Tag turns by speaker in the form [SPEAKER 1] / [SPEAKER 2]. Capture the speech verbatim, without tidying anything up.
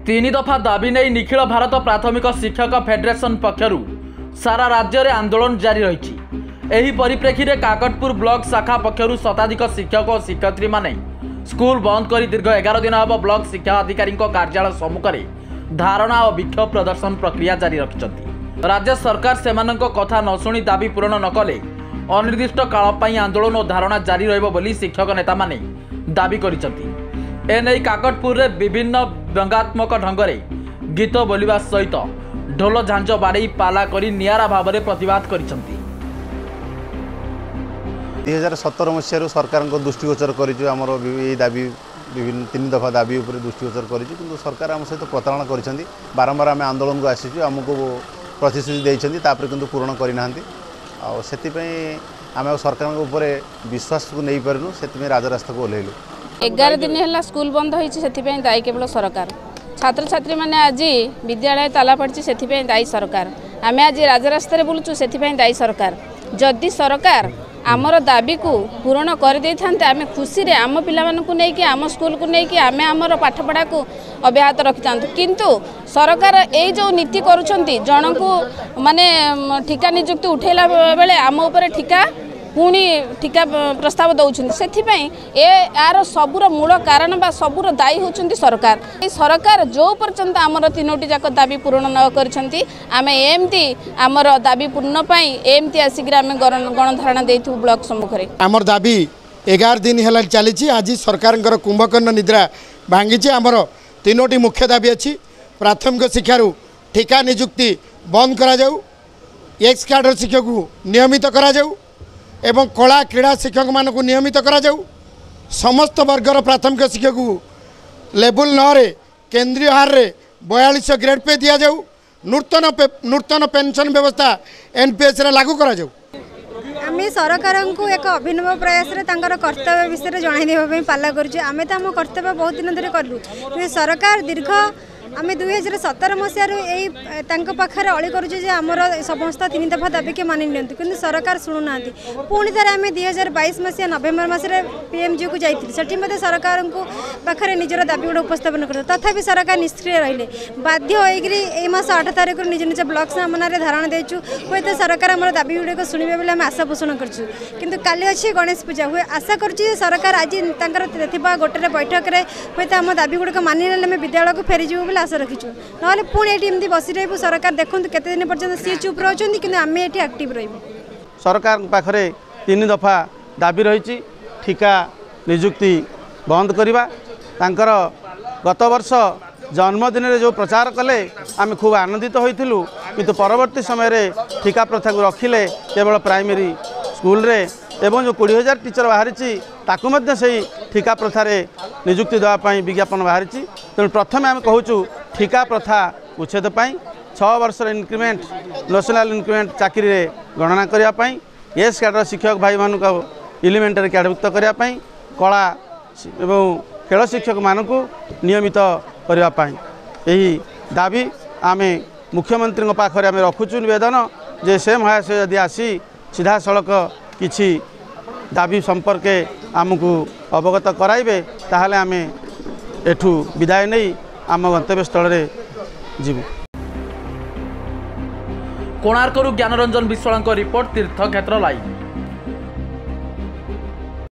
[SPEAKER 1] तीन दफा दाबी नहीं निखिल भारत प्राथमिक शिक्षक फेडरेशन पक्षर सारा राज्य में आंदोलन जारी रही। परिप्रेक्षी में काकटपुर ब्लॉक शाखा पक्षर शताधिक शिक्षक और शिक्षयित्री माने स्कूल बंद कर दीर्घ एगार दिन हम ब्लॉक शिक्षा अधिकारी कार्यालय सम्मुख में धारणा और विक्षोभ प्रदर्शन प्रक्रिया जारी रखिंट। राज्य सरकार से कथा न शुणी दाबी पूरण न कले अनिर्दिष्ट काल आंदोलन और धारणा जारी रही शिक्षक नेता माने दाबी करिसेंति। एने काकटपुर में विभिन्न व्यंगात्मक ढंग से गीत बोलवा सहित ढोल झांझ बाड़े पाला करी नियारा भाव में प्रतिवाद करिसेंति।
[SPEAKER 2] दुई हजार सतर मसीह सरकार को दृष्टिगोचर करमर दाबी विभिन्न तीन दफा दाबी उपर दृष्टिगोचर कर सरकार आम सहित प्रताड़ना कर बारंबार आम आंदोलन को आसीचु आमको प्रतिश्रुति देते कि पूरण करना आम सरकार उपर विश्वास को नहीं पार्नु से राजरास्ता को ओह्लैलु।
[SPEAKER 3] एगार दिन है स्कूल बंद होती दायी केवल सरकार। छात्र छात्री मैंने आज विद्यालय ताला पड़ी से दायी सरकार। आम आज राजरास्तार बुलूँ से दायी सरकार। जदि सरकार आमर दाबी को पूरण कर दे था आम खुशी रे आम पिलामानकु नहीं कि आम स्कूल को नहीं कि आम आमर पाठपढ़ा को अब्याहत रखि था। किंतु सरकार ए जो नीति करुछंती जन को माने ठिका नियुक्ति उठेला बेले आम ऊपर ठिका पुणी ठिका प्रस्ताव दौरान से यार सबूर मूल कारण बा सबूर दायी होती सरकार। सरकार जो पर्यंत आमर तीनोटी जाक दाबी पूरण न करछंती आमे एमती आमर दाबी पूर्ण पाई एमती आसिक आम गणधारणा देथु ब्लॉक सम्मुख रे।
[SPEAKER 4] आमर दाबी एगार दिन है चली। आज सरकार कुंभकर्ण निद्रा भांगी। आमर तीनोटी मुख्य दाबी अच्छी। प्राथमिक शिक्षारू ठिका नियुक्ति बंद करा जाऊ, एक्स कार्डर शिक्षक को नियमित करा जाऊ एवं कला क्रीड़ा शिक्षक मान को नियमित करा जाऊ। समस्त वर्गर प्राथमिक शिक्षक को लेवल नौ रे केंद्रीय हार रे बयालीस ग्रेड पे दिया जाऊ। नूतन पे, नूतन पेंशन व्यवस्था एनपीएस रे लागू करा जाऊ।
[SPEAKER 5] आम सरकार को एक अभिनव प्रयास रे कर्तव्य विषय जन देवाई पाला करुचे। आम तो आम कर्तव्य बहुत दिन धरी कलु। सरकार दीर्घ आम दुई हजार सतर मसीह पाखे अड़ी करुचे आमर समस्त तीन दफा दाबी के मानि नि कि सरकार शुणुना। पुणी थे आम दुई हजार बैश मसीहा नवेम्बर मसीह पीएमजी को जाती से सरकार को पाखे निजर दाबी गुड़ा उपस्थापन कर तथापि सरकार निष्क्रिय रहिले। बाध्य होकर मास आठ तारीख निज निज ब्लॉक सामना धारणा देचु। हे तो सरकार आम दाबी गुड़िक शुणे बोले आम आशा पोषण करूँ। किंतु काली अच्छी गणेश पूजा हुए आशा करुँ सरकार आज गोटे बैठक में हे तो आम दाबी गुड़िक मानि आम विद्यालय को फेरीजु बोले आशा रखीचु। ना पुणी ये बस रही सरकार देखो केते दिन पर्यंत सी चुप रही कि आम ये एक्टिव रही।
[SPEAKER 6] सरकार पाखरे तीन दफा दाबी रही। ठिका नियुक्ति बंद करवा तांकर गत वर्ष जन्मदिन रे जो प्रचार कले आम खूब आनंदित होइथिलु। किंतु परवर्ती समय रे ठिका प्रथा को रखिले केवल प्राइमरी स्कूल रे एवं जो बीस हजार टीचर बाहरी ताकू मध्य से ठिका प्रथार नियुक्ति देवाई विज्ञापन बाहरी। तेणु प्रथम आम कहूँ ठिका प्रथा उच्छेद पाई छह वर्ष इनक्रीमेंट नेशनल इनक्रीमेंट चाकरी रे गणना करने एस कैडर शिक्षक भाई मान एलिमेंटरी कैडभुक्त करने कला एवं खेल शिक्षक मानक नियमित करने यही दाबी आम मुख्यमंत्री पाखे आम रखुचु निवेदन जे से महाशय यदि आसी सीधा सड़क किछि दाबी संपर्के आमको अवगत कराइबे ताहले आम एठू विदाय नहीं आम गंतव्य स्थल रे जीवु।
[SPEAKER 1] कोणार्करू ज्ञानरंजन विश्वाल रिपोर्ट तीर्थ क्षेत्र लाइव।